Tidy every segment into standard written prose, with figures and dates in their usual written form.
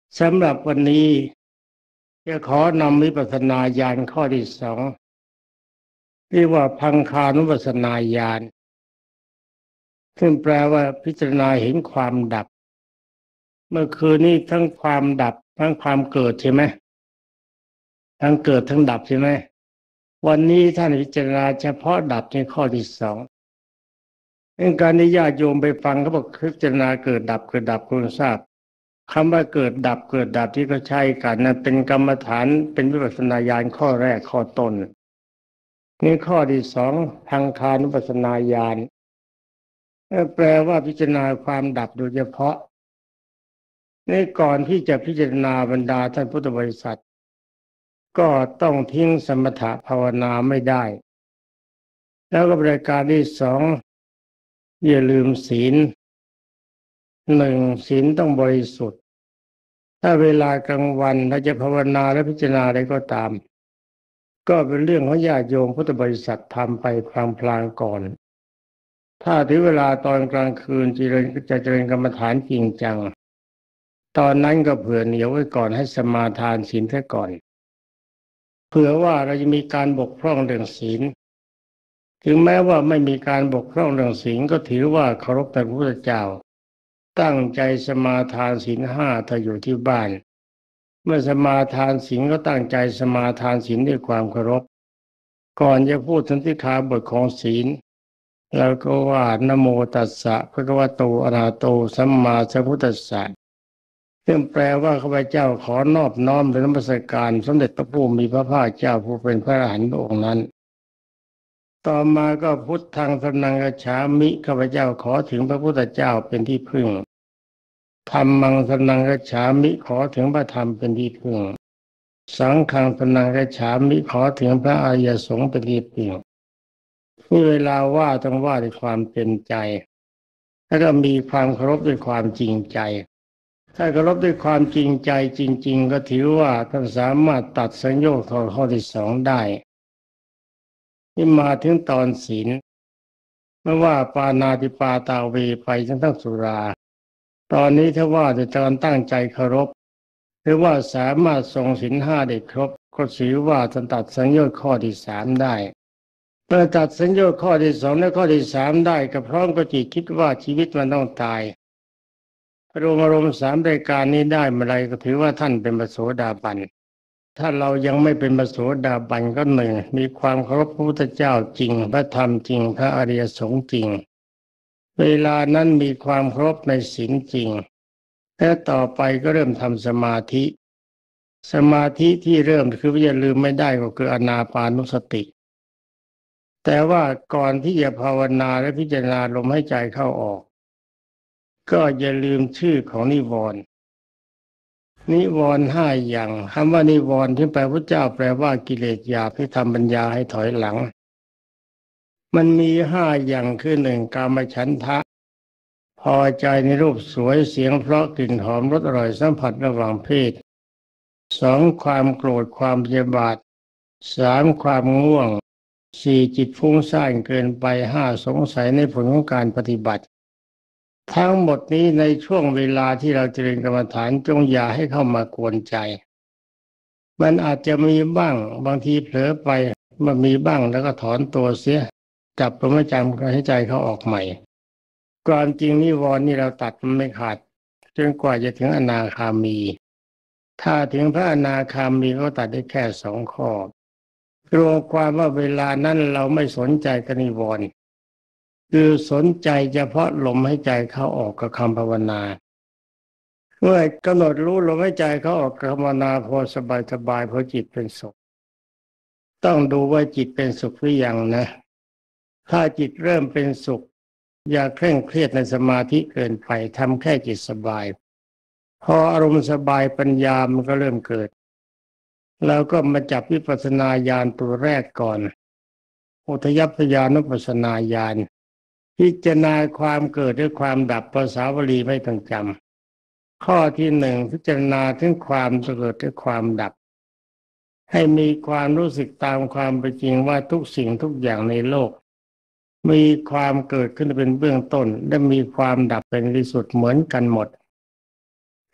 สำหรับวันนี้จะขอนำวิปัสสนาญาณข้อที่สองเรียกว่าพังคานุปัสสนาญาณซึ่งแปลว่าพิจารณาเห็นความดับเมื่อคืนนี้ทั้งความดับทั้งความเกิดใช่ไหมทั้งเกิดทั้งดับใช่ไหมวันนี้ท่านพิจารณาเฉพาะดับในข้อที่สองเป็นการที่ญาติโยมไปฟังเขาบอกพิจารณาเกิดดับเกิดดับคุณทราบคำว่าเกิดดับเกิดดับที่เขาใช้กันนั้นเป็นกรรมฐานเป็นวิปัสสนาญาณข้อแรกข้อต้นนี่ข้อที่สองพังคานุปัสสนาญาณแปลว่าพิจารณาความดับโดยเฉพาะในก่อนที่จะพิจารณาบรรดาท่านพุทธบริษัทก็ต้องทิ้งสมถะภาวนาไม่ได้แล้วก็ประการที่สองอย่าลืมศีลหนึ่งศีลต้องบริสุทธิ์ถ้าเวลากลางวันเราจะภาวนาและพิจารณาอะไรก็ตามก็เป็นเรื่องของญาติโยมพุทธบริษัททำไปพลางๆก่อนถ้าถึงเวลาตอนกลางคืนจะเจริญกรรมฐานจริงจังตอนนั้นก็เผื่อเหนียวไว้ก่อนให้สมาทานศีลซะก่อนเผื่อว่าเราจะมีการบกพร่องเรื่องศีลถึงแม้ว่าไม่มีการบกพร่องเรื่องศีลก็ถือว่าเคารพพระพุทธเจ้าตั้งใจสมาทานศีลห้าถ้าอยู่ที่บ้านเมื่อสมาทานศีลก็ตั้งใจสมาทานศีลด้วยความเคารพก่อนจะพูดสันติขาบทของศีลแล้วก็ว่านะโมตัสสะภะคะวะโตอะระหะโตสัมมาสัมพุทธัสสะซึ่งแปลว่าข้าพเจ้าขอนอบน้อมในนมัสการสมเด็จพระผู้มีพระภาคเจ้าผู้เป็นพระอรหันต์องค์นั้นต่อมาก็พุทธังสรณังคัจฉามิข้าพเจ้าขอถึงพระพุทธเจ้าเป็นที่พึ่งธัมมังสรณังคัจฉามิขอถึงพระธรรมเป็นที่พึ่งสังฆังสรณังคัจฉามิขอถึงพระอริยสงฆ์เป็นที่พึ่งเวลาว่าต้องว่าด้วยความเต็มใจแล้วก็มีความเคารพด้วยความจริงใจถ้าเคารพด้วยความจริงใจจริงๆก็ถือว่าท่านสามารถตัดสัญโยชน์ข้อที่สองได้นี่มาถึงตอนศีลไม่ว่าปาณาติปาตาเวไปทั้งสุราตอนนี้ถ้าว่าโดยการตั้งใจเคารพหรือว่าสามารถทรงศีลห้าได้ครบก็ถือว่าท่านตัดสัญโยชน์ข้อที่สามได้เมื่อตัดสัญโยชน์ข้อที่สองและข้อที่สามได้ก็พร้อมกับจิตคิดว่าชีวิตมันต้องตายอารมณ์สามรายการนี้ได้เมื่อไรก็ถือว่าท่านเป็นพระโสดาบันถ้าเรายังไม่เป็นพระโสดาบันก็หนึ่งมีความเคารพพระพุทธเจ้าจริงพระธรรมจริงพระอริยสงฆ์จริงเวลานั้นมีความเคารพในศีลจริงและต่อไปก็เริ่มทำสมาธิที่เริ่มคืออย่าลืมไม่ได้ก็คืออานาปานุสติแต่ว่าก่อนที่จะภาวนาและพิจารณาลมหายใจเข้าออกก็อย่าลืมชื่อของนิวรณ์ห้าอย่างคำว่านิวรณ์ที่แปลพระเจ้าแปลว่ากิเลสหยาบที่ทำปัญญาให้ถอยหลังมันมีห้าอย่างคือหนึ่งกามฉันทะพอใจในรูปสวยเสียงเพราะกลิ่นหอมรสอร่อยสัมผัสระหว่างเพศสองความโกรธความพยาบาทสามความง่วงสี่จิตฟุ้งซ่านเกินไปห้าสงสัยในผลของการปฏิบัติทั้งหมดนี้ในช่วงเวลาที่เราเจริญกรรมฐานจงอย่าให้เข้ามากวนใจมันอาจจะมีบ้างบางทีเผลอไปมันมีบ้างแล้วก็ถอนตัวเสียจับลมหายใจให้ใจเขาออกใหม่ความจริงนิวรณ์นี่เราตัดมันไม่ขาดจนกว่าจะถึงอนาคามีถ้าถึงพระอนาคามีก็ตัดได้แค่สองข้อรวมความว่าเวลานั้นเราไม่สนใจกับนิวรณ์คือสนใจเฉพาะลมหายใจเข้าออกกับคำภาวนาเมื่อกำหนดรู้ลมหายใจเข้าออกกับภาวนาพอสบายพอจิตเป็นสุขต้องดูว่าจิตเป็นสุขหรือยังนะถ้าจิตเริ่มเป็นสุขอย่าเคร่งเครียดในสมาธิเกินไปทำแค่จิตสบายพออารมณ์สบายปัญญามันก็เริ่มเกิดแล้วก็มาจับวิปัสสนาญาณตัวแรกก่อนอุทยัพพยานุปัสสนาญาณพิจารณาความเกิดหรือความดับภาษาบาลีไม่ต้องจำข้อที่หนึ่งพิจารณาถึงความเกิดหรือความดับให้มีความรู้สึกตามความเป็นจริงว่าทุกสิ่งทุกอย่างในโลกมีความเกิดขึ้นเป็นเบื้องต้นและมีความดับเป็นที่สุดเหมือนกันหมด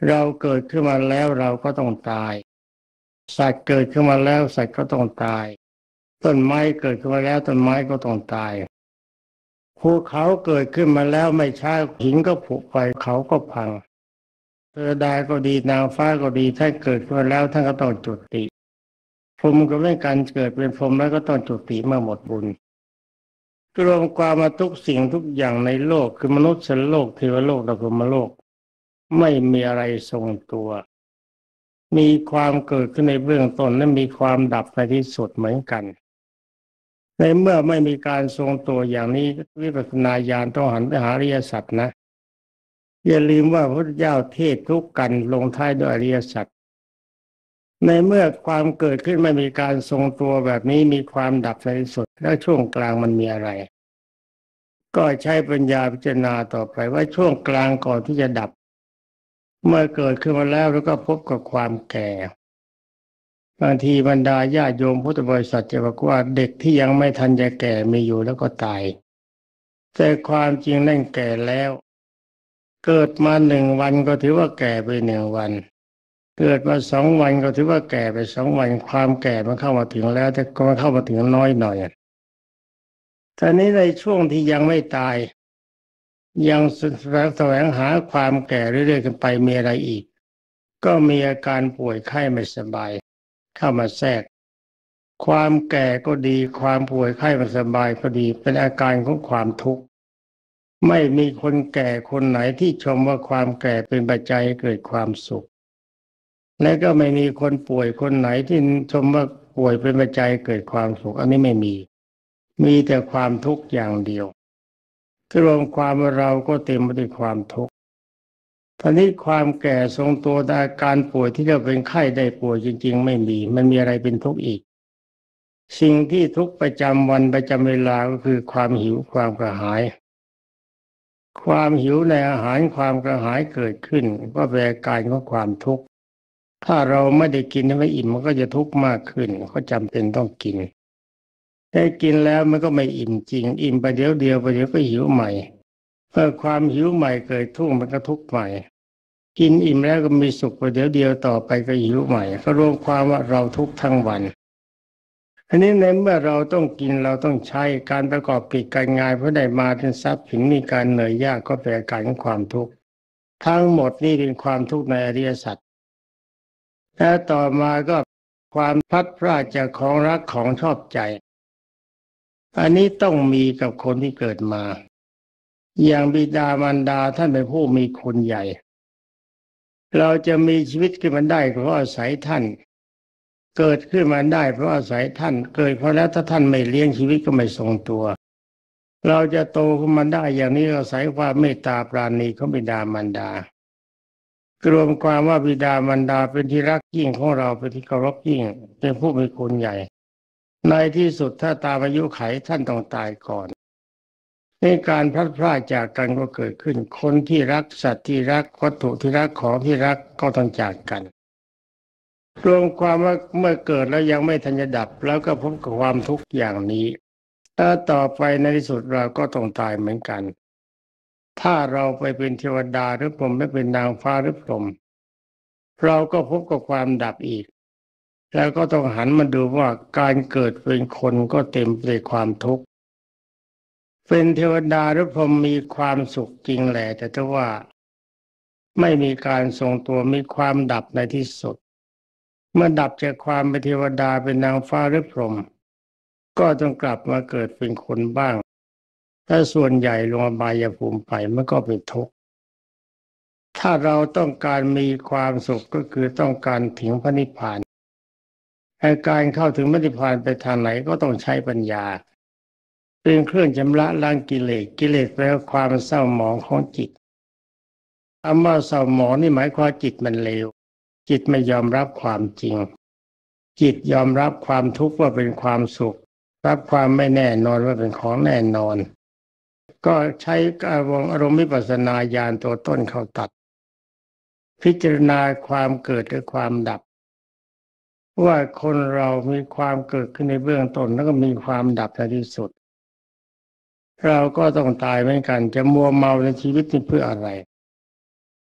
เราเกิดขึ้นมาแล้วเราก็ต้องตายสัตว์เกิดขึ้นมาแล้วสัตว์ก็ต้องตายต้นไม้เกิดขึ้นมาแล้วต้นไม้ก็ต้องตายภูเขาเกิดขึ้นมาแล้วไม่ช้าหินก็ผุไปเขาก็พังเทวดาก็ดีนางฟ้าก็ดีถ้าเกิดขึ้นมาแล้วท่านก็ต้องจุติพรหมก็เป็นการเกิดเป็นพรหมแล้วก็ต้องจุติเมื่อหมดบุญรวมความมาทุกสิ่งทุกอย่างในโลกคือมนุษย์โลกเทวโลกและพรหมโลกไม่มีอะไรทรงตัวมีความเกิดขึ้นในเบื้องต้นและมีความดับในที่สุดเหมือนกันในเมื่อไม่มีการทรงตัวอย่างนี้วิปัสสนาญาณต้องหันไปหาอริยสัจนะอย่าลืมว่าพระพุทธเจ้าเทศทุกกันลงท้ายด้วยอริยสัจในเมื่อความเกิดขึ้นไม่มีการทรงตัวแบบนี้มีความดับในที่สุดแล้วช่วงกลางมันมีอะไรก็ใช้ปัญญาพิจารณาต่อไปว่าช่วงกลางก่อนที่จะดับเมื่อเกิดขึ้นมาแล้วก็พบกับความแก่บางทีบรรดาญาติโยมพุทธบริษัทจะบอกว่าเด็กที่ยังไม่ทันจะแก่มีอยู่แล้วก็ตายแต่ความจริงนั่นแก่แล้วเกิดมา1 วันก็ถือว่าแก่ไป1 วันเกิดมา2 วันก็ถือว่าแก่ไป2 วันความแก่มันเข้ามาถึงแล้วแต่ก็มันเข้ามาถึงน้อยหน่อยแต่นี้ในช่วงที่ยังไม่ตายยังแสวงหาความแก่เรื่อยๆกันไปมีอะไรอีกก็มีอาการป่วยไข้ไม่สบายเข้ามาแทรกความแก่ก็ดีความป่วยไข้ไม่สบายก็ดีเป็นอาการของความทุกข์ไม่มีคนแก่คนไหนที่ชมว่าความแก่เป็นปัจจัยเกิดความสุขและก็ไม่มีคนป่วยคนไหนที่ชมว่าป่วยเป็นปัจจัยเกิดความสุขอันนี้ไม่มีแต่ความทุกข์อย่างเดียวรวมความว่าเราก็เต็มไปด้วยความทุกข์ทีนี้ความแก่ทรงตัวอาการป่วยที่เราเป็นไข้ได้ป่วยจริงๆไม่มีมันมีอะไรเป็นทุกข์อีกสิ่งที่ทุกข์ประจำวันประจำเวลาก็คือความหิวความกระหายความหิวในอาหารความกระหายเกิดขึ้นก็เป็นอาการของความทุกข์ถ้าเราไม่ได้กินให้อิ่มมันก็จะทุกข์มากขึ้นก็จำเป็นต้องกินแต่กินแล้วมันก็ไม่อิ่มจริงอิ่มไปเดี๋ยวเดียวไปเดี๋ยวก็หิวใหม่เมื่อความหิวใหม่เกิดทุกข์มันก็ทุกข์ใหม่กินอิ่มแล้วก็มีสุขไปเดี๋ยวเดียวต่อไปก็หิวใหม่ก็รวมความว่าเราทุกข์ทั้งวันอันนี้ในเมื่อเราต้องกินเราต้องใช้การประกอบกิจการงานเพื่อได้มาเป็นทรัพย์สินมีการเหนื่อยยากก็เป็นอาการของความทุกข์ทั้งหมดนี่เป็นความทุกข์ในอริยสัจและต่อมาก็ความพลัดพรากจากของรักของชอบใจอันนี้ต้องมีกับคนที่เกิดมาอย่างบิดามารดาท่านเป็นผู้มีคุณใหญ่เราจะมีชีวิตขึ้นมาได้เพราะอาศัยท่านเกิดขึ้นมาได้เพราะอาศัยท่านเกิดเพราะแล้วถ้าท่านไม่เลี้ยงชีวิตก็ไม่ทรงตัวเราจะโตขึ้นมาได้อย่างนี้อาศัยความเมตตาปราณีของบิดามารดารวมความว่าบิดามารดาเป็นที่รักยิ่งของเราเป็นที่เคารพยิ่งเป็นผู้มีคุณใหญ่ในที่สุดถ้าตามอายุไขท่านต้องตายก่อนในการพลัดพรากจากกันก็เกิดขึ้นคนที่รักสัตว์ที่รักวัตถุที่รักของที่รักก็ต้องจากกันรวมความว่าเมื่อเกิดแล้วยังไม่ทันจะดับแล้วก็พบกับความทุกข์อย่างนี้ถ้าต่อไปในที่สุดเราก็ต้องตายเหมือนกันถ้าเราไปเป็นเทวดาหรือพรหมไม่เป็นนางฟ้าหรือพรหมเราก็พบกับความดับอีกแล้วก็ต้องหันมาดูว่าการเกิดเป็นคนก็เต็มไปด้วยความทุกข์เป็นเทวดาหรือพรหมมีความสุขจริงแหละแต่ถ้าว่าไม่มีการทรงตัวมีความดับในที่สุดเมื่อดับจากความเป็นเทวดาเป็นนางฟ้าหรือพรหมก็ต้องกลับมาเกิดเป็นคนบ้างถ้าส่วนใหญ่ลงอบายภูมิไปมันก็เป็นทุกข์ถ้าเราต้องการมีความสุขก็คือต้องการถึงพระนิพพานการเข้าถึงพระนิพพานไปทางไหนก็ต้องใช้ปัญญาเป็นเครื่องชำระล้างกิเลสกิเลสแปลว่าความเศร้าหมองของจิตคำว่าเศร้าหมองนี่หมายความจิตมันเลวจิตไม่ยอมรับความจริงจิตยอมรับความทุกข์ว่าเป็นความสุขรับความไม่แน่นอนว่าเป็นของแน่นอนก็ใช้อารมณ์วิปัสสนาญาณตัวต้นเข้าตัดพิจารณาความเกิดและความดับว่าคนเรามีความเกิดขึ้นในเบื้องต้นแล้วก็มีความดับในที่สุดเราก็ต้องตายเหมือนกันจะมัวเมาในชีวิตนี้เพื่ออะไร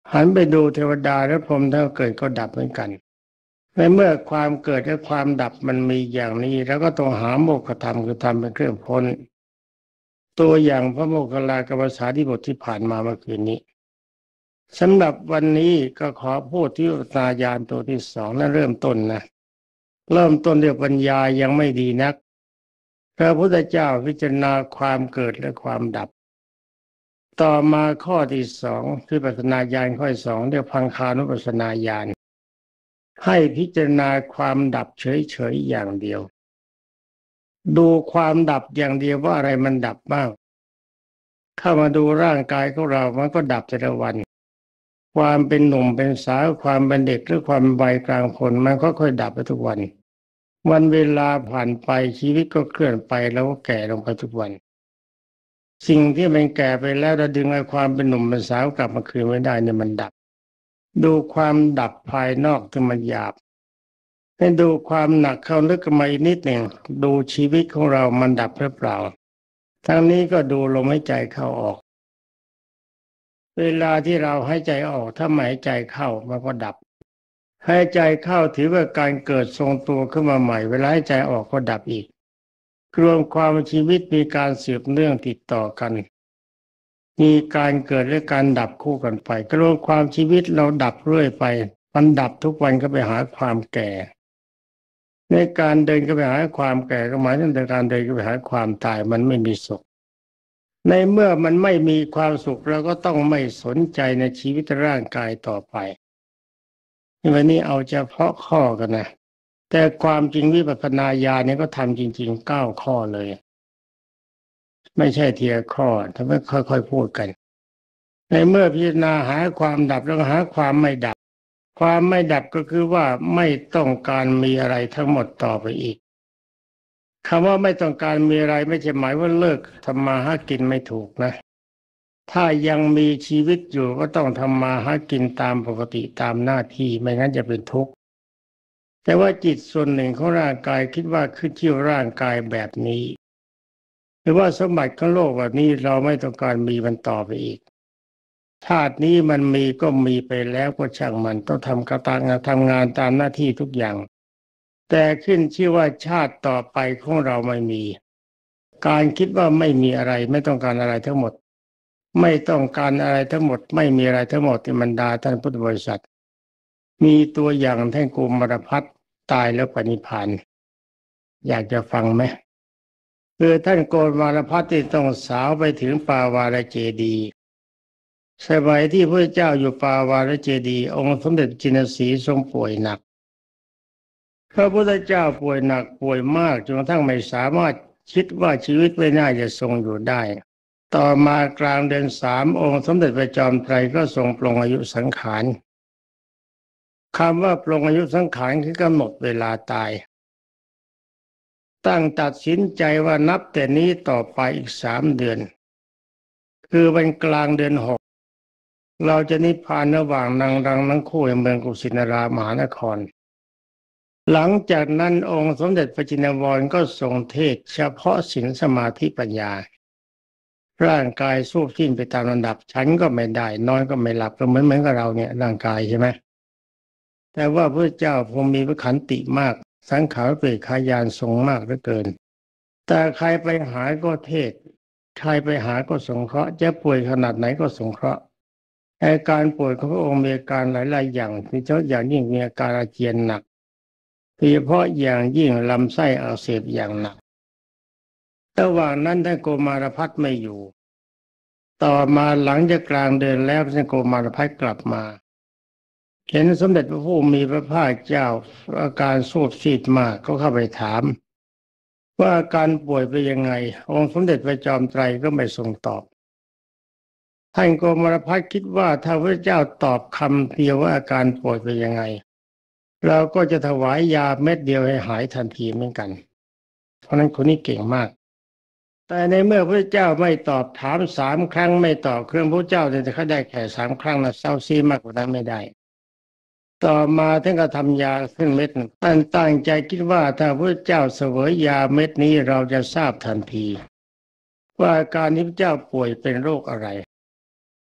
หันไปดูเทวดาและพรหมทั้งเกิดก็ดับเหมือนกันในเมื่อความเกิดและความดับมันมีอย่างนี้แล้วก็ต้องหาโมกขธรรมคือธรรมเป็นเครื่องพ้นตัวอย่างพระโมคคัลลากรรมฐานที่บทที่ผ่านมาเมื่อคืนนี้สำหรับวันนี้ก็ขอพูดที่วิปัสสนาญาณตัวที่สองนั้นเริ่มต้นนะเริ่มต้นด้วยปัญญายังไม่ดีนักพระพุทธเจ้าพิจารณาความเกิดและความดับต่อมาข้อที่สองคือวิปัสสนาญาณข้อที่สองเรียกพังคานุปัสสนาญาณให้พิจารณาความดับเฉยๆอย่างเดียวดูความดับอย่างเดียวว่าอะไรมันดับบ้างเข้ามาดูร่างกายของเรามันก็ดับแต่ละวันความเป็นหนุ่มเป็นสาวความเป็นเด็กหรือความวัยกลางคนมันก็ค่อยดับไปทุกวันวันเวลาผ่านไปชีวิตก็เคลื่อนไปแล้วก็แก่ลงไปทุกวันสิ่งที่มันแก่ไปแล้วเราดึงไอ้ความเป็นหนุ่มเป็นสาวกลับมาคืนไม่ได้เนี่ยมันดับดูความดับภายนอกที่มันหยาบให้ดูความหนักเข้าลึกมาอีกนิดหนึ่งดูชีวิตของเรามันดับหรือเปล่าทั้งนี้ก็ดูลมหายใจเข้าออกเวลาที่เราหายใจออกถ้าไม่หายใจเข้ามันก็ดับหายใจเข้าถือว่าการเกิดทรงตัวขึ้นมาใหม่เวลาหายใจออกก็ดับอีกรวมความชีวิตมีการสืบเนื่องติดต่อกันมีการเกิดและการดับคู่กันไปรวมความชีวิตเราดับเรื่อยไปมันดับทุกวันก็ไปหาความแก่ในการเดินก็ไปหาความแก่ก็หมายถึงการเดินก็ไปหาความตายมันไม่มีสุขในเมื่อมันไม่มีความสุขเราก็ต้องไม่สนใจในชีวิตร่างกายต่อไปวันนี้เอาเฉพาะข้อกันนะแต่ความจริงวิปัสสนาญาณเนี่ยก็ทำจริงๆ9 ข้อเลยไม่ใช่ทีละข้อทำให้ค่อยๆพูดกันในเมื่อพิจารณาหาความดับแล้วหาความไม่ดับความไม่ดับก็คือว่าไม่ต้องการมีอะไรทั้งหมดต่อไปอีกคำว่าไม่ต้องการมีอะไรไม่ใช่หมายว่าเลิกทำมาหากินไม่ถูกนะถ้ายังมีชีวิตอยู่ก็ต้องทำมาหากินตามปกติตามหน้าที่ไม่งั้นจะเป็นทุกข์แต่ว่าจิตส่วนหนึ่งของร่างกายคิดว่าขึ้นชื่อร่างกายแบบนี้หรือว่าสมบัติของโลกแบบนี้เราไม่ต้องการมีมันต่อไปอีกชาตินี้มันมีก็มีไปแล้วก็ช่างมันต้องทำกระตังทำงานตามหน้าที่ทุกอย่างแต่ขึ้นชื่อว่าชาติต่อไปของเราไม่มีการคิดว่าไม่มีอะไรไม่ต้องการอะไรทั้งหมดไม่ต้องการอะไรทั้งหมดไม่มีอะไรทั้งหมดที่บรรดาท่านพุทธบริษัทมีตัวอย่างท่านโกมารพัฒน์ตายแล้วปณิพพานอยากจะฟังไหมคือท่านโกมารพัฒน์ที่ต้องสาวไปถึงปาวาฬเจดีย์สมัยที่พระเจ้าอยู่ปาวาฬเจดีย์องค์สมเด็จจินสีทรงป่วยหนักพระพุทธเจ้าป่วยหนักป่วยมากจนกระทั่งไม่สามารถคิดว่าชีวิตไม่น่าจะทรงอยู่ได้ต่อมากลางเดือน3องค์สมเด็จพระจอมไตรก็ทรงปลงอายุสังขารคำว่าปลงอายุสังขารคือกำหนดเวลาตายตั้งตัดสินใจว่านับแต่นี้ต่อไปอีก3 เดือนคือวันกลางเดือน6เราจะนิพพานระหว่างนางรังทั้งคู่ในเมืองกุสินารา มหานครหลังจากนั้นองค์สมเด็จพระจินวรก็ทรงเทศเฉพาะศีลสมาธิปัญญาร่างกายสู้สิ้นไปตามลำดับฉันก็ไม่ได้นอนก็ไม่หลับก็เหมือนกับเราเนี่ยร่างกายใช่ไหมแต่ว่าพระเจ้าคงมีพระขันติมากสังขารเปรตขายานทรงมากเหลือเกินแต่ใครไปหาก็เทศใครไปหาก็สงเคราะห์จะป่วยขนาดไหนก็สงเคราะห์อาการป่วยของพระองค์มีอาการหลายๆอย่างโดยเฉพาะอย่างยิ่งมีอาการอาเจียนหนักโดยเฉพาะอย่างยิ่งลำไส้อักเสบอย่างหนักระหว่างนั้นท่านโกมารพัฒน์ไม่อยู่ต่อมาหลังจากกลางเดือนแล้วท่านโกมารพัฒน์กลับมาเห็นสมเด็จพระผู้มีพระภาคเจ้าอาการสูบซีดมากก็เข้าไปถามว่าอาการป่วยเป็นยังไงองค์สมเด็จพระจอมไตรก็ไม่ทรงตอบท่านโกมารพัฒน์คิดว่าถ้าพระเจ้าตอบคำเดียวว่าอาการป่วยเป็นยังไงเราก็จะถวายยาเม็ดเดียวให้หายทันทีเหมือนกันเพราะนั้นคนนี้เก่งมากแต่ในเมื่อพระเจ้าไม่ตอบถาม3 ครั้งไม่ตอบเครื่องพระเจ้าเนี่ยเขาได้แค่3 ครั้งนะเศร้าซีมากกว่านั้นไม่ได้ต่อมาท่านก็ทำยาขึ้นเม็ดท่านตั้งใจคิดว่าถ้าพระเจ้าเสวยยาเม็ดนี้เราจะทราบทันทีว่าอาการที่พระเจ้าป่วยเป็นโรคอะไร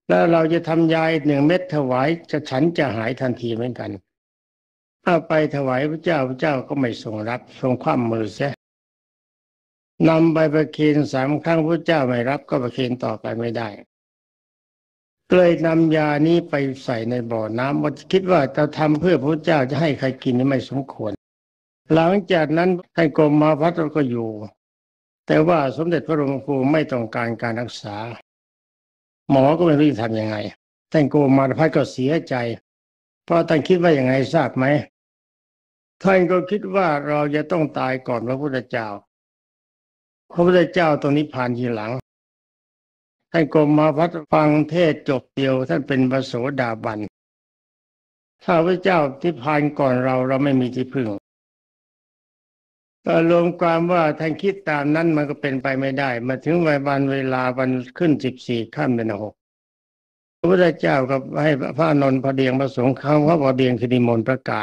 แล้วเราจะทำยา1 เม็ดถวายฉันจะหายทันทีเหมือนกันเอาไปถวายพระเจ้าพระเจ้าก็ไม่ทรงรับทรงคว่ำมือเสียนำไปประเคน3 ครั้งพระเจ้าไม่รับก็ประเคนต่อไปไม่ได้เลยนำยานี้ไปใส่ในบ่อน้ำว่าคิดว่าจะทำเพื่อพระเจ้าจะให้ใครกินนี่ไม่สมควรหลังจากนั้นท่านกรมมาพัฒน์ก็อยู่แต่ว่าสมเด็จพระบรมครูไม่ต้องการการรักษาหมอก็ไม่รู้จะทำยังไงท่านกรมมาพัฒน์ก็เสียใจเพราะท่านคิดว่าอย่างไงทราบไหมท่านก็คิดว่าเราจะต้องตายก่อนพระพุทธเจ้าพระพุทธเจ้าตรงนี้ผ่านทีหลังท่านกรมมาพัฒน์ฟังเทศจบเดียวท่านเป็นพระโสดาบันถ้าพระเจ้าที่ผ่านก่อนเราไม่มีที่พึ่งก็รวมความว่าท่านคิดตามนั้นมันก็เป็นไปไม่ได้มาถึงวันเวลาวันขึ้น14 ค่ำเดือน 6พระพุทธเจ้าก็ให้พระอานนท์พระเดียงพระสงฆ์เขาพระเดียงคือนิมนต์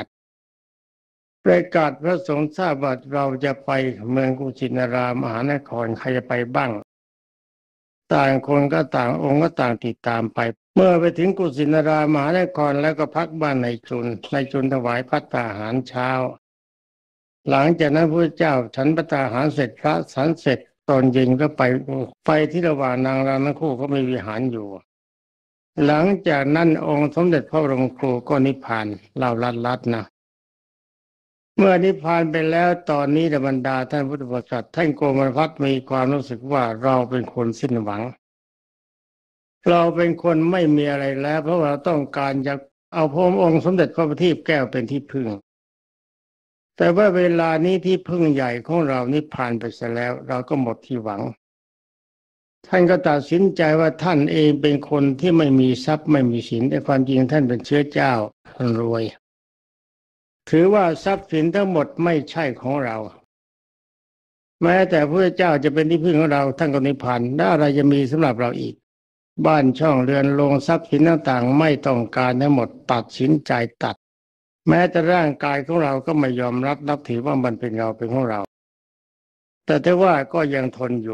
ประกาศพระสงฆ์ทราบว่าเราจะไปเมืองกุชินารามมหานครใครจะไปบ้างต่างคนก็ต่างองค์ก็ต่างติดตามไปเมื่อไปถึงกุสินารามมหานครแล้วก็พักบ้านในจุนถวายภัตตาหารเช้าหลังจากนั้นพระเจ้าฉันภัตตาหารเสร็จพระฉันเสร็จตอนเย็นก็ไปที่ระหว่างนางรำทั้งคู่ก็มีวิหารอยู่หลังจากนั้นองค์สมเด็จพระบรมครูก็นิพพานเล่าลัดนะเมื่อนิพพานไปแล้วตอนนี้บรรดาท่านพุทธบริษัทท่านโกมลพัฒน์มีความรู้สึกว่าเราเป็นคนสิ้นหวังเราเป็นคนไม่มีอะไรแล้วเพราะว่าเราต้องการจะเอาพระองค์สมเด็จพระบัณฑิตแก้วเป็นที่พึ่งแต่ว่าเวลานี้ที่พึ่งใหญ่ของเรานิพพานไปเสียแล้วเราก็หมดที่หวังท่านก็ตัดสินใจว่าท่านเองเป็นคนที่ไม่มีทรัพย์ไม่มีสินแต่ความจริงท่านเป็นเชื้อเจ้าท่านรวยถือว่าทรัพย์สินทั้งหมดไม่ใช่ของเราแม้แต่พระเจ้าจะเป็นที่พึ่งของเราท่านก็นิพพานแล้วอะไรจะมีสำหรับเราอีกบ้านช่องเรือนโรงทรัพย์สินต่างๆไม่ต้องการทั้งหมดตัดสินใจตัดแม้แต่ร่างกายของเราก็ไม่ยอมรับนับถือว่ามันเป็นเราเป็นของเราแต่ว่าก็ยัง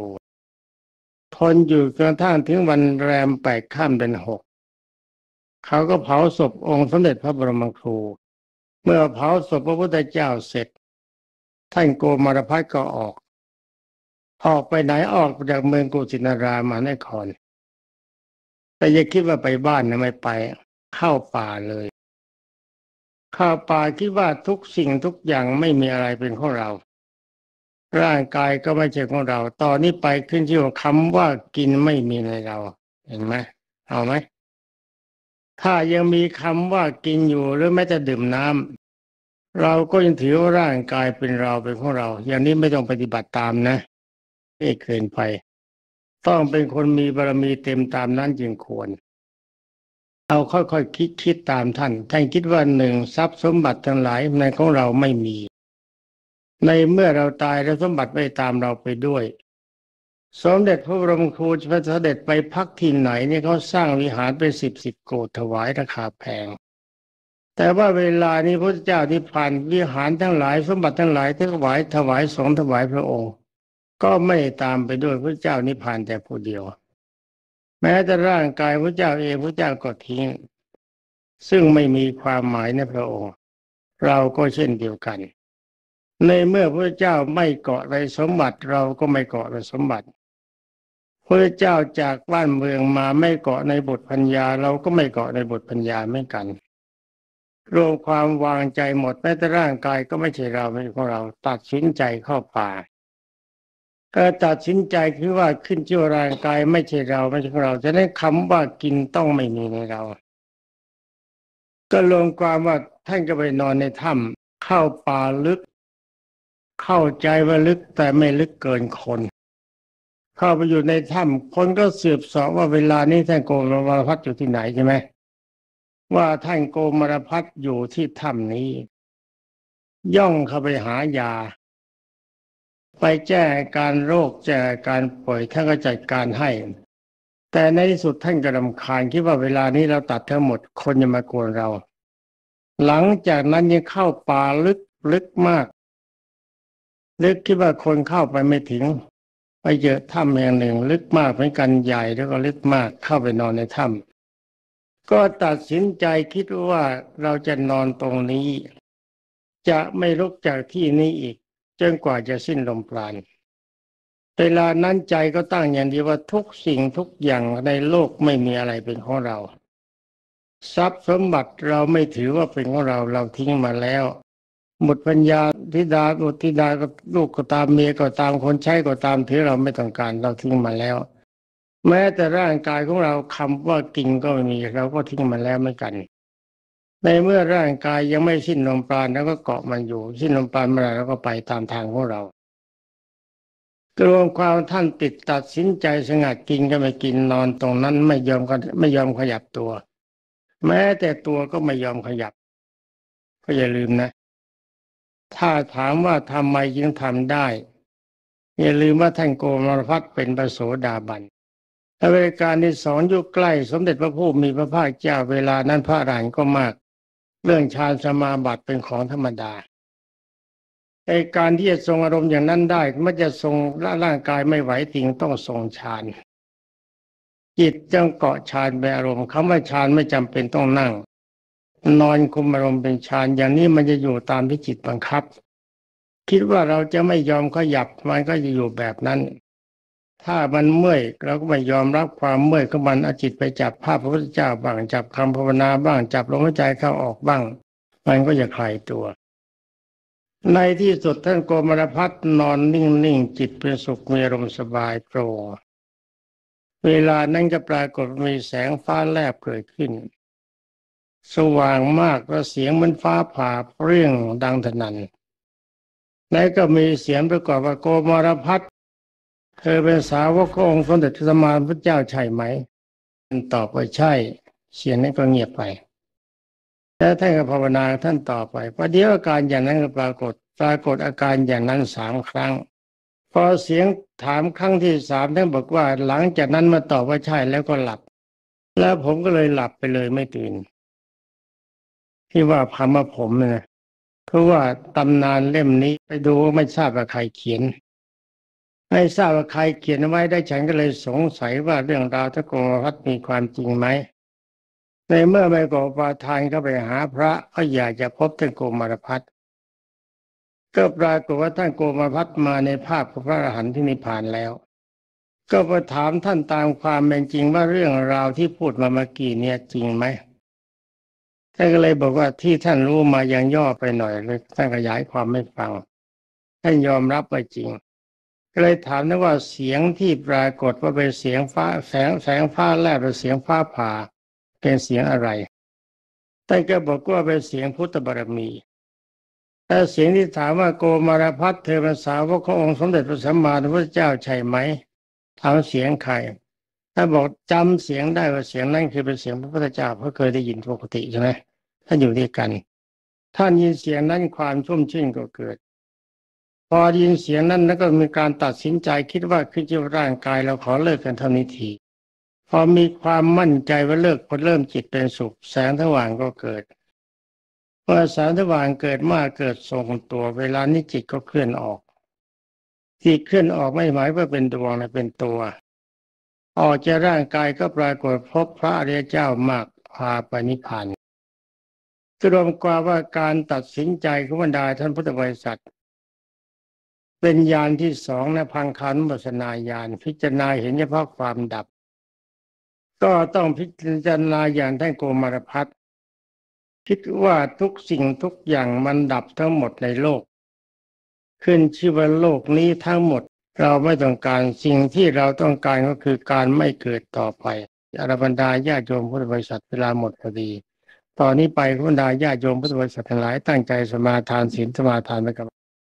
ทนอยู่กระทั่งถึงวันแรม8 ค่ำเดือน 6เขาก็เผาศพองค์สมเด็จพระบรมครูเมื่อเผาศพพระพุทธเจ้าเสร็จท่านโกมารพัฒน์ก็ออกไปไหนออกจากเมืองกุสินารามมหานครแต่อย่าคิดว่าไปบ้านนะไม่ไปเข้าป่าเลยเข้าป่าคิดว่าทุกสิ่งทุกอย่างไม่มีอะไรเป็นของเราร่างกายก็ไม่ใช่ของเราตอนนี้ไปขึ้นชื่อว่าคำว่ากินไม่มีในเราเห็นไหมเอาไหมถ้ายังมีคำว่ากินอยู่หรือแม้แต่ดื่มน้ำเราก็ยังถือว่าร่างกายเป็นเราเป็นของเราอย่างนี้ไม่ต้องปฏิบัติตามนะเกินไปต้องเป็นคนมีบารมีเต็มตามนั้นจึงควรเอาค่อยๆคิดตามท่านคิดว่า1ทรัพย์สมบัติทั้งหลายในของเราไม่มีในเมื่อเราตายแล้วสมบัติไม่ตามเราไปด้วยสมเด็จพระบรมครูพระเสด็จไปพักที่ไหนเนี่ยเขาสร้างวิหารเป็นสิบโกฏถวายราคาแพงแต่ว่าเวลานี้พระเจ้านิพพานวิหารทั้งหลายสมบัติทั้งหลายที่ถวายสงฆ์ถวายพระองค์ก็ไม่ตามไปด้วยพระเจ้านิพพานแต่ผู้เดียวแม้แต่ร่างกายพระเจ้าเองพระเจ้าก็ทิ้งซึ่งไม่มีความหมายในพระองค์เราก็เช่นเดียวกันในเมื่อพระเจ้าไม่เกาะในสมบัติเราก็ไม่เกาะในสมบัติพระเจ้าจากบ้านเมืองมาไม่เกาะในบทพัญญาเราก็ไม่เกาะในบทพัญญาเหมือนกันรวมความวางใจหมดแม้แต่ร่างกายก็ไม่ใช่เราไม่ใช่ของเราตัดสินใจเข้าป่าก็ตัดสินใจคือว่าขึ้นชื่อร่างกายไม่ใช่เราไม่ใช่ของเราฉะนั้นคำว่ากินต้องไม่มีในเราก็รวมความว่าท่านก็ไปนอนในถ้ำเข้าป่าลึกเข้าใจว่าลึกแต่ไม่ลึกเกินคนเข้าไปอยู่ในถ้ำคนก็สืบเสาะว่าเวลานี้ท่านโกมารพัฒน์อยู่ที่ไหนใช่ไหมว่าท่านโกมารพัฒน์อยู่ที่ถ้ำนี้ย่องเข้าไปหายาไปแจ้งการโรคแจ้งการป่วยท่านก็จัดการให้แต่ในที่สุดท่านก็รำคาญคิดว่าเวลานี้เราตัดทั้งหมดคนจะมากวนเราหลังจากนั้นยังเข้าป่าลึกมากลึกคิดว่าคนเข้าไปไม่ถึงไปเจอถ้ำแห่งหนึ่งลึกมากเหมือนกันใหญ่แล้วก็ลึกมากเข้าไปนอนในถ้ก็ตัดสินใจคิดว่าเราจะนอนตรงนี้จะไม่ลุกจากที่นี้อีกจนกว่าจะสิ้นลมปราณเวลานั้นใจก็ตั้งอย่างเดียวว่าทุกสิ่งทุกอย่างในโลกไม่มีอะไรเป็นของเราทรัพย์สมบัติเราไม่ถือว่าเป็นของเราเราทิ้งมาแล้วหมดปัญญาธิดาบุตรธิดาก็ลูกก็ตามเมียก็ตามคนใช้ก็ตามถือเราไม่ต้องการเราทิ้งมาแล้วแม้แต่ร่างกายของเราคำว่ากินก็ไม่มีเราก็ทิ้งมาแล้วเหมือนกันในเมื่อร่างกายยังไม่สิ้นลมปราณแล้วก็เกาะมันอยู่สิ้นลมปราณเมื่อไหร่เราก็ไปตามทางของเรารวมความท่านติดตัดสินใจสงัดกินก็ไม่กินนอนตรงนั้นไม่ยอมขยับตัวแม้แต่ตัวก็ไม่ยอมขยับก็อย่าลืมนะถ้าถามว่าทำไมจึงทำได้อย่าลืมว่าท่านโกมารพัฒน์เป็นพระโสดาบันและเวลาการที่สอนอยู่ใกล้สมเด็จพระผู้มีพระภาคเจ้าเวลานั้นพระอรหันต์ก็มากเรื่องฌานสมาบัติเป็นของธรรมดาไอ้การที่จะทรงอารมณ์อย่างนั้นได้มันจะทรงร่างกายไม่ไหวติงต้องทรงฌานจิตจังเกาะฌานเป็นอารมณ์คำว่าฌานไม่จำเป็นต้องนั่งนอนคุมอารมณ์เป็นฌานอย่างนี้มันจะอยู่ตามที่จิตบังคับคิดว่าเราจะไม่ยอมขยับมันก็จะอยู่แบบนั้นถ้ามันเมื่อยเราก็ไม่ยอมรับความเมื่อยของมันเอาจิตไปจับภาพพระพุทธเจ้าบ้างจับคำภาวนาบ้างจับลมหายใจเข้าออกบ้างมันก็จะคลายตัวในที่สุดท่านโกมารพัฒน์นอนนิ่งๆจิตเป็นสุขมีอารมณ์สบายโปร่งเวลานั้นก็ปรากฏมีแสงฟ้าแลบเกิดขึ้นสว่างมากแล้วเสียงเหมือนฟ้าผ่าเปรี้ยงดังสนั่นแล้วก็มีเสียงประกอบว่าโกมารพัฒน์เธอเป็นสาวกขององค์สมเด็จพระสัมมาสัมพุทธเจ้าใช่ไหมท่านตอบว่าใช่เสียงนั้นก็เงียบไปแล้วท่านก็ภาวนาท่านต่อไปประเดี๋ยวอาการอย่างนั้นก็ปรากฏอาการอย่างนั้น3 ครั้งพอเสียงถามครั้งที่3ท่านบอกว่าหลังจากนั้นมาตอบว่าใช่แล้วก็หลับแล้วผมก็เลยหลับไปเลยไม่ตื่นที่ว่าคำว่าผมเนี่ยเพราะว่าตำนานเล่มนี้ไปดูไม่ทราบว่าใครเขียนไม่ทราบว่าใครเขียนไว้ได้ฉันก็เลยสงสัยว่าเรื่องราวท่านโกมารพัฒน์มีความจริงไหมในเมื่อไม่ก่อปาทานเข้าไปหาพระก็อยากจะพบท่านโกมารพัฒน์ก็ปรากฏว่าท่านโกมารพัฒน์มาในภาพของพระอรหันต์ที่นิพพานแล้วก็ไปถามท่านตามความเป็นจริงว่าเรื่องราวที่พูดมาเมื่อกี้เนี่ยจริงไหมท่านก็เลยบอกว่าที่ท่านรู้มายังย่อไปหน่อยเลยท่านขยายความไม่ฟังท่านยอมรับว่าจริงก็เลยถามนะว่าเสียงที่ปรากฏว่าเป็นเสียงฟ้าแสงฟ้าแลบเป็นเสียงฟ้าผ่าเป็นเสียงอะไรท่านก็บอกว่าเป็นเสียงพุทธบารมีแต่เสียงที่ถามว่าโกมารพัฒน์เธอเป็นสาวกขององค์สมเด็จพระสัมมาสัมพุทธเจ้าใช่ไหมถามเสียงใครถ้าบอกจำเสียงได้ว่าเสียงนั้นคือเป็นเสียงพระพุทธเจ้าเพราะเคยได้ยินปกติใช่ไหมท่านอยู่ด้วยกันท่านยินเสียงนั้นความชุ่มชื่นก็เกิดพอยินเสียงนั้นแล้วก็มีการตัดสินใจคิดว่าคือจะร่างกายเราขอเลิกกันเท่านี้ทีพอมีความมั่นใจว่าเลิกพอเริ่มจิตเป็นสุขแสงสว่างก็เกิดเมื่อแสงสว่างเกิดมากเกิดทรงตัวเวลานี้จิตก็เคลื่อนออกที่เคลื่อนออกไม่หมายว่าเป็นดวงนะเป็นตัวออกจากร่างกายก็ปรากฏพบพระอริยเจ้ามากพาไปนิพพานรวมความว่าการตัดสินใจของบรรดาท่านพุทธบริษัทเป็นญาณที่2นะพังคานุปัสสนาญาณพิจารณาเห็นเฉพาะความดับก็ต้องพิจารณาอย่างท่านโกมารพัฒน์คิดว่าทุกสิ่งทุกอย่างมันดับทั้งหมดในโลกขึ้นชื่อว่าโลกนี้ทั้งหมดเราไม่ต้องการสิ่งที่เราต้องการก็คือการไม่เกิดต่อไปอรบรรดาญาติโยมพุทธบริษัทเวลาหมดพอดีตอนนี้ไปบรรดาญาติโยมพุทธบริษัททั้งหลายตั้งใจสมาทานศีลสมาทานไปกับ